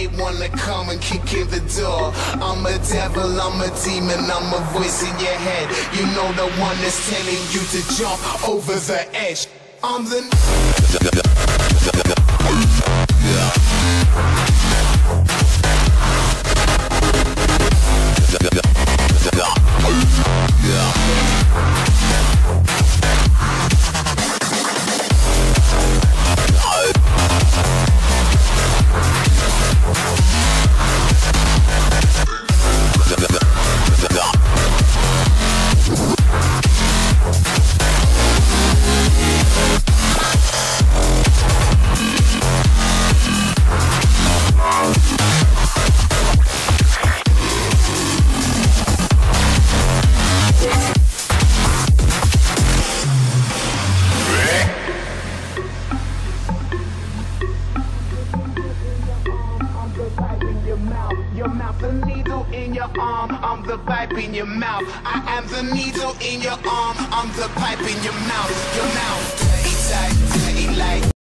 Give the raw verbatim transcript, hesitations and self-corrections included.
they wanna come and kick in the door. I'm a devil, I'm a demon, I'm a voice in your head. You know the one that's telling you to jump over the edge. I'm the your mouth, the needle in your arm, I'm the pipe in your mouth. I am the needle in your arm, I'm the pipe in your mouth. Your mouth, dirty tight, dirty like